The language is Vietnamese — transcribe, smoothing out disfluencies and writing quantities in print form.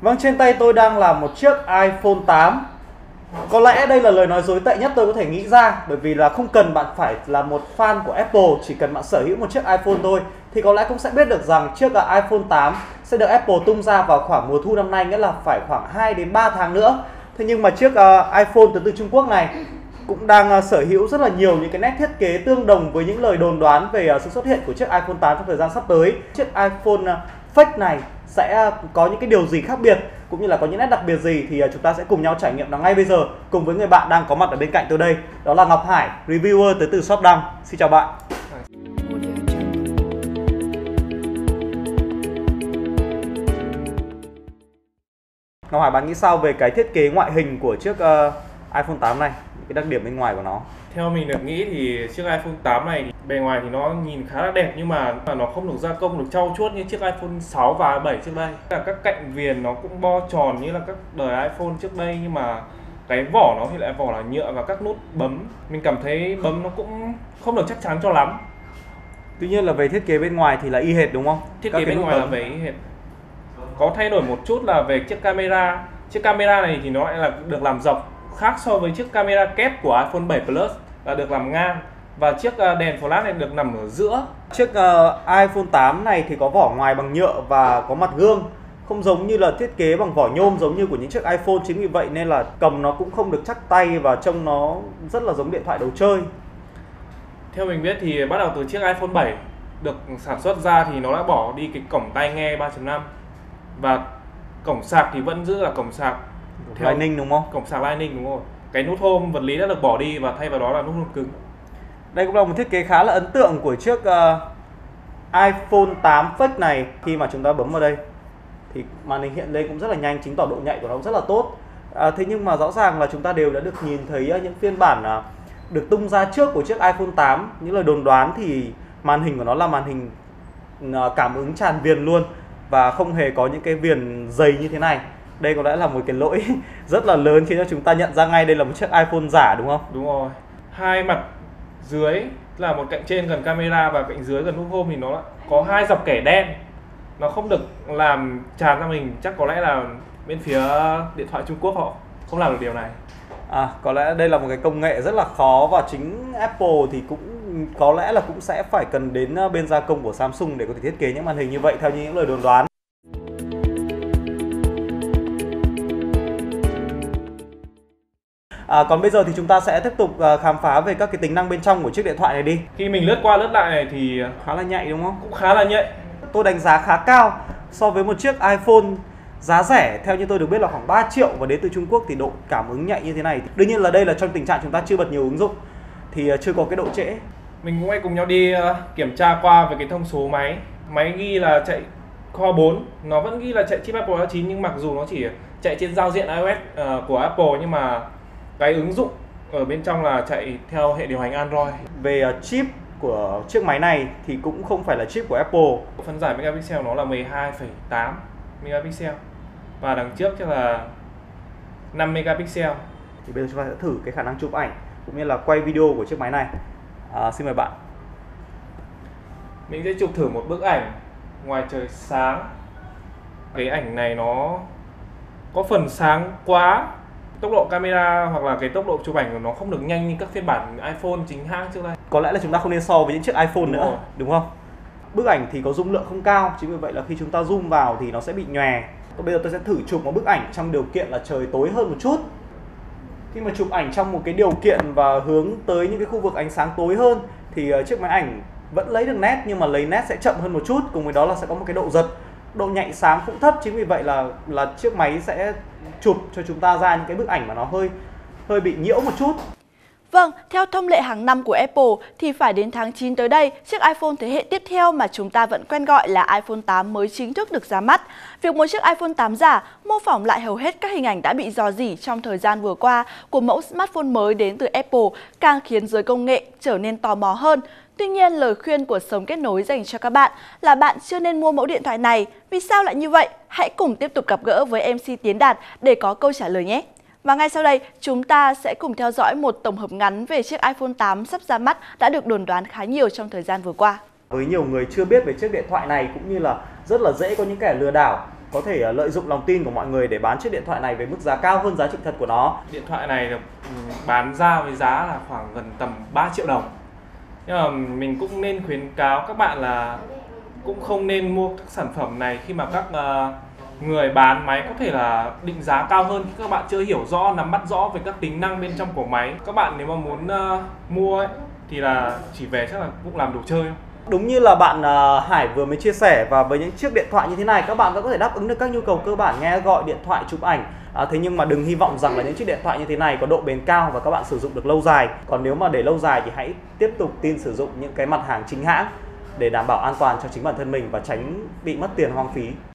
Vâng, trên tay tôi đang là một chiếc iPhone 8. Có lẽ đây là lời nói dối tệ nhất tôi có thể nghĩ ra, bởi vì là không cần bạn phải là một fan của Apple, chỉ cần bạn sở hữu một chiếc iPhone thôi thì có lẽ cũng sẽ biết được rằng chiếc iPhone 8 sẽ được Apple tung ra vào khoảng mùa thu năm nay, nghĩa là phải khoảng 2 đến 3 tháng nữa. Thế nhưng mà chiếc iPhone từ Trung Quốc này cũng đang sở hữu rất là nhiều những cái nét thiết kế tương đồng với những lời đồn đoán về sự xuất hiện của chiếc iPhone 8 trong thời gian sắp tới. Chiếc iPhone fake này sẽ có những cái điều gì khác biệt, cũng như là có những nét đặc biệt gì thì chúng ta sẽ cùng nhau trải nghiệm nó ngay bây giờ cùng với người bạn đang có mặt ở bên cạnh tôi đây, đó là Ngọc Hải, reviewer tới từ Shop Đăng. Xin chào bạn. Ngọc Hải, bạn nghĩ sao về cái thiết kế ngoại hình của chiếc iPhone 8 này, cái đặc điểm bên ngoài của nó? Theo mình được nghĩ thì chiếc iPhone 8 này bề ngoài thì nó nhìn khá là đẹp, nhưng mà nó không được gia công, được trau chuốt như chiếc iPhone 6 và 7 trước đây. Các cạnh viền nó cũng bo tròn như là các đời iPhone trước đây, nhưng mà cái vỏ nó thì lại vỏ là nhựa, và các nút bấm mình cảm thấy bấm nó cũng không được chắc chắn cho lắm. Tuy nhiên là về thiết kế bên ngoài thì là y hệt đúng không? Thiết kế bên ngoài là về y hệt. Có thay đổi một chút là về chiếc camera. Chiếc camera này thì nó lại là được làm dọc, khác so với chiếc camera kép của iPhone 7 Plus là được làm ngang, và chiếc đèn flash này được nằm ở giữa. Chiếc iPhone 8 này thì có vỏ ngoài bằng nhựa và có mặt gương, không giống như là thiết kế bằng vỏ nhôm giống như của những chiếc iPhone. Chính vì vậy nên là cầm nó cũng không được chắc tay và trông nó rất là giống điện thoại đồ chơi. Theo mình biết thì bắt đầu từ chiếc iPhone 7 được sản xuất ra thì nó đã bỏ đi cái cổng tai nghe 3.5, và cổng sạc thì vẫn giữ là cổng sạc theo Lightning đúng không? Cổng sạc Lightning đúng rồi. Cái nút home vật lý đã được bỏ đi và thay vào đó là nút home cứng. Đây cũng là một thiết kế khá là ấn tượng của chiếc iPhone 8 fake này. Khi mà chúng ta bấm vào đây thì màn hình hiện lên cũng rất là nhanh, chứng tỏ độ nhạy của nó rất là tốt. Thế nhưng mà rõ ràng là chúng ta đều đã được nhìn thấy những phiên bản được tung ra trước của chiếc iPhone 8. Những lời đồn đoán thì màn hình của nó là màn hình cảm ứng tràn viền luôn, và không hề có những cái viền dày như thế này. Đây có lẽ là một cái lỗi rất là lớn khiến cho chúng ta nhận ra ngay đây là một chiếc iPhone giả đúng không? Đúng rồi. Hai mặt dưới là một cạnh trên gần camera và cạnh dưới gần nút home thì nó có hai dọc kẻ đen. Nó không được làm tràn ra mình, chắc có lẽ là bên phía điện thoại Trung Quốc họ không làm được điều này. Có lẽ đây là một cái công nghệ rất là khó, và chính Apple thì cũng có lẽ là cũng sẽ phải cần đến bên gia công của Samsung để có thể thiết kế những màn hình như vậy theo như những lời đồn đoán. Còn bây giờ thì chúng ta sẽ tiếp tục khám phá về các cái tính năng bên trong của chiếc điện thoại này đi. Khi mình lướt qua lướt lại này thì khá là nhạy đúng không? Cũng khá là nhạy. Tôi đánh giá khá cao so với một chiếc iPhone giá rẻ, theo như tôi được biết là khoảng 3 triệu và đến từ Trung Quốc, thì độ cảm ứng nhạy như thế này. Đương nhiên là đây là trong tình trạng chúng ta chưa bật nhiều ứng dụng thì chưa có cái độ trễ. Mình cũng hãy cùng nhau đi kiểm tra qua về cái thông số máy. Máy ghi là chạy Core 4, nó vẫn ghi là chạy chip Apple A9, nhưng mặc dù nó chỉ chạy trên giao diện iOS của Apple, nhưng mà cái ứng dụng ở bên trong là chạy theo hệ điều hành Android. Về chip của chiếc máy này thì cũng không phải là chip của Apple. Phân giải megapixel nó là 12,8 megapixel, và đằng trước chắc là 5 megapixel. Thì bây giờ chúng ta sẽ thử cái khả năng chụp ảnh cũng như là quay video của chiếc máy này. Xin mời bạn. Mình sẽ chụp thử một bức ảnh ngoài trời sáng. Cái ảnh này nó có phần sáng quá. Tốc độ camera hoặc là cái tốc độ chụp ảnh của nó không được nhanh như các phiên bản iPhone chính hãng trước đây. Có lẽ là chúng ta không nên so với những chiếc iPhone nữa, đúng không? Bức ảnh thì có dung lượng không cao, chính vì vậy là khi chúng ta zoom vào thì nó sẽ bị nhòe. Bây giờ tôi sẽ thử chụp một bức ảnh trong điều kiện là trời tối hơn một chút. Khi mà chụp ảnh trong một cái điều kiện và hướng tới những cái khu vực ánh sáng tối hơn thì chiếc máy ảnh vẫn lấy được nét, nhưng mà lấy nét sẽ chậm hơn một chút. Cùng với đó là sẽ có một cái độ giật, độ nhạy sáng cũng thấp. Chính vì vậy là chiếc máy sẽ chụp cho chúng ta ra những cái bức ảnh mà nó hơi bị nhiễu một chút. Vâng, theo thông lệ hàng năm của Apple thì phải đến tháng 9 tới đây, chiếc iPhone thế hệ tiếp theo mà chúng ta vẫn quen gọi là iPhone 8 mới chính thức được ra mắt. Việc một chiếc iPhone 8 giả mô phỏng lại hầu hết các hình ảnh đã bị rò rỉ trong thời gian vừa qua của mẫu smartphone mới đến từ Apple càng khiến giới công nghệ trở nên tò mò hơn. Tuy nhiên, lời khuyên của Sống Kết Nối dành cho các bạn là bạn chưa nên mua mẫu điện thoại này. Vì sao lại như vậy? Hãy cùng tiếp tục gặp gỡ với MC Tiến Đạt để có câu trả lời nhé! Và ngay sau đây, chúng ta sẽ cùng theo dõi một tổng hợp ngắn về chiếc iPhone 8 sắp ra mắt đã được đồn đoán khá nhiều trong thời gian vừa qua. Với nhiều người chưa biết về chiếc điện thoại này cũng như là rất là dễ có những kẻ lừa đảo có thể lợi dụng lòng tin của mọi người để bán chiếc điện thoại này với mức giá cao hơn giá trị thật của nó. Điện thoại này được bán ra với giá là khoảng gần tầm 3 triệu đồng. Nhưng mà mình cũng nên khuyến cáo các bạn là cũng không nên mua các sản phẩm này khi mà các người bán máy có thể là định giá cao hơn khi các bạn chưa hiểu rõ, nắm bắt rõ về các tính năng bên trong của máy. Các bạn nếu mà muốn mua ấy, thì là chỉ về chắc là cũng làm đồ chơi. Đúng như là bạn Hải vừa mới chia sẻ, và với những chiếc điện thoại như thế này các bạn vẫn có thể đáp ứng được các nhu cầu cơ bản nghe gọi, điện thoại, chụp ảnh. Thế nhưng mà đừng hy vọng rằng là những chiếc điện thoại như thế này có độ bền cao và các bạn sử dụng được lâu dài. Còn nếu mà để lâu dài thì hãy tiếp tục tin sử dụng những cái mặt hàng chính hãng để đảm bảo an toàn cho chính bản thân mình và tránh bị mất tiền hoang phí.